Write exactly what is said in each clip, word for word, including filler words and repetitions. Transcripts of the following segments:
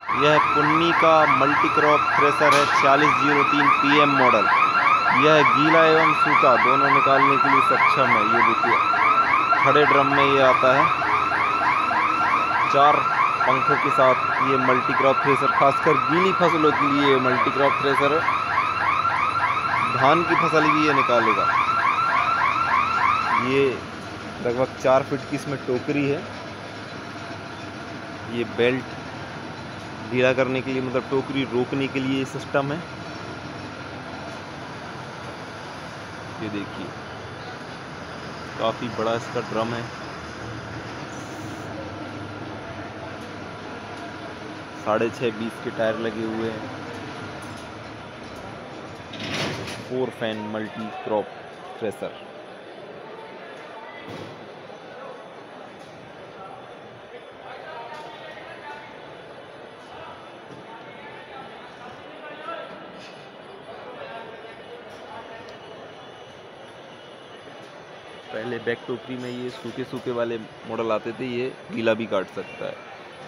यह पुन्नी का multi crop thresher है, छियालीस जीरो तीन पी एम मॉडल। यह गीला एवं सूखा दोनों निकालने के लिए सक्षम है। ये देखिए खड़े ड्रम में ये आता है, चार पंखों के साथ ये मल्टी क्रॉप थ्रेसर, खासकर गीली फसलों के लिए मल्टी क्रॉप थ्रेसर है। धान की फसल भी ये निकालेगा। ये लगभग चार फीट की इसमें टोकरी है। ये बेल्ट ढीला करने के लिए, मतलब टोकरी रोकने के लिए सिस्टम है। ये देखिए काफी बड़ा इसका ड्रम है, साढ़े छः बीस के टायर लगे हुए हैं। Four fan multi crop thresher. पहले बैक टोकरी में ये सूखे सूखे वाले मॉडल आते थे, ये गीला भी काट सकता है।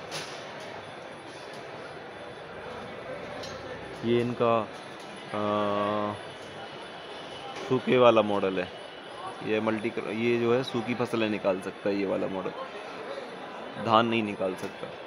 ये इनका आ, सूखे वाला मॉडल है। ये मल्टी ये जो है सूखी फसलें निकाल सकता है, ये वाला मॉडल धान नहीं निकाल सकता।